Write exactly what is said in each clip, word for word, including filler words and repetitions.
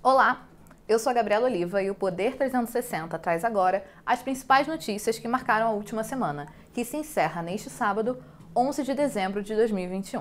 Olá, eu sou a Gabriela Oliva e o Poder trezentos e sessenta traz agora as principais notícias que marcaram a última semana, que se encerra neste sábado, onze de dezembro de dois mil e vinte e um.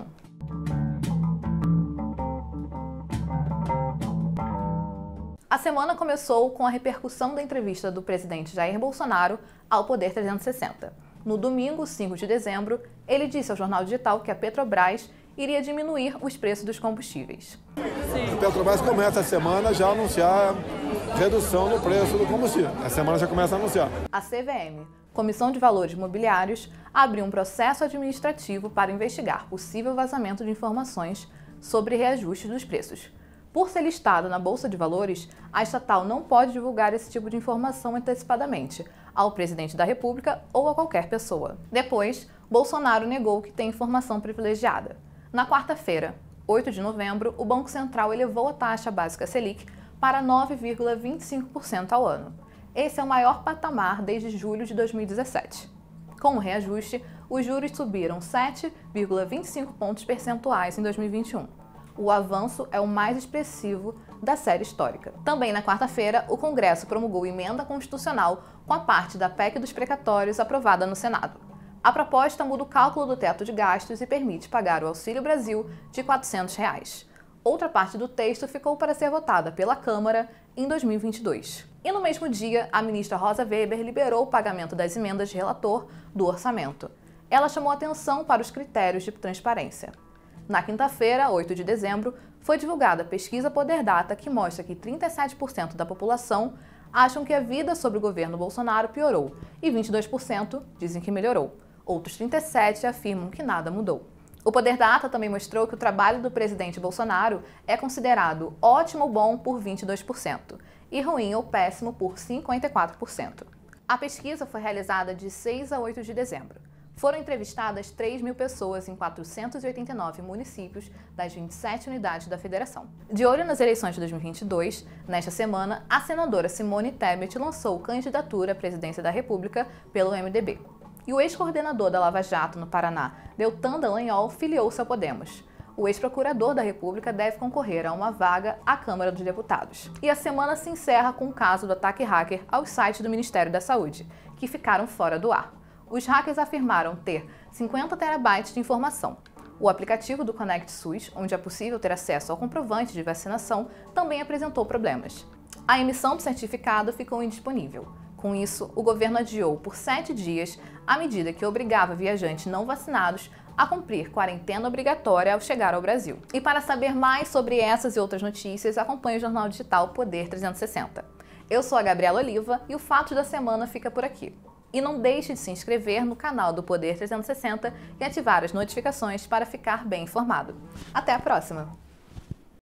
A semana começou com a repercussão da entrevista do presidente Jair Bolsonaro ao Poder trezentos e sessenta. No domingo, cinco de dezembro, ele disse ao jornal digital que a Petrobras iria diminuir os preços dos combustíveis. Sim. A Petrobras começa a semana já a anunciar redução no preço do combustível. A semana já começa a anunciar. A C V M, Comissão de Valores Mobiliários, abriu um processo administrativo para investigar possível vazamento de informações sobre reajuste dos preços. Por ser listado na Bolsa de Valores, a estatal não pode divulgar esse tipo de informação antecipadamente ao presidente da República ou a qualquer pessoa. Depois, Bolsonaro negou que tem informação privilegiada. Na quarta-feira, oito de novembro, o Banco Central elevou a taxa básica Selic para nove vírgula vinte e cinco por cento ao ano. Esse é o maior patamar desde julho de dois mil e dezessete. Com o reajuste, os juros subiram sete vírgula vinte e cinco pontos percentuais em dois mil e vinte e um. O avanço é o mais expressivo da série histórica. Também na quarta-feira, o Congresso promulgou emenda constitucional com a parte da P E C dos precatórios aprovada no Senado. A proposta muda o cálculo do teto de gastos e permite pagar o Auxílio Brasil de quatrocentos reais. Outra parte do texto ficou para ser votada pela Câmara em dois mil e vinte e dois. E no mesmo dia, a ministra Rosa Weber liberou o pagamento das emendas de relator do orçamento. Ela chamou atenção para os critérios de transparência. Na quinta-feira, oito de dezembro, foi divulgada a pesquisa Poder Data que mostra que trinta e sete por cento da população acham que a vida sob o governo Bolsonaro piorou e vinte e dois por cento dizem que melhorou. Outros trinta e sete por cento afirmam que nada mudou. O Poder Data também mostrou que o trabalho do presidente Bolsonaro é considerado ótimo ou bom por vinte e dois por cento e ruim ou péssimo por cinquenta e quatro por cento. A pesquisa foi realizada de seis a oito de dezembro. Foram entrevistadas três mil pessoas em quatrocentos e oitenta e nove municípios das vinte e sete unidades da federação. De olho nas eleições de dois mil e vinte e dois, nesta semana, a senadora Simone Tebet lançou candidatura à presidência da República pelo M D B. E o ex-coordenador da Lava Jato no Paraná, Deltan Dallagnol, filiou-se ao Podemos. O ex-procurador da República deve concorrer a uma vaga à Câmara dos Deputados. E a semana se encerra com o caso do ataque hacker aos sites do Ministério da Saúde, que ficaram fora do ar. Os hackers afirmaram ter cinquenta terabytes de informação. O aplicativo do Conect SUS, onde é possível ter acesso ao comprovante de vacinação, também apresentou problemas. A emissão do certificado ficou indisponível. Com isso, o governo adiou por sete dias a medida que obrigava viajantes não vacinados a cumprir quarentena obrigatória ao chegar ao Brasil. E para saber mais sobre essas e outras notícias, acompanhe o jornal digital Poder trezentos e sessenta. Eu sou a Gabriela Oliva e o Fato da Semana fica por aqui. E não deixe de se inscrever no canal do Poder trezentos e sessenta e ativar as notificações para ficar bem informado. Até a próxima!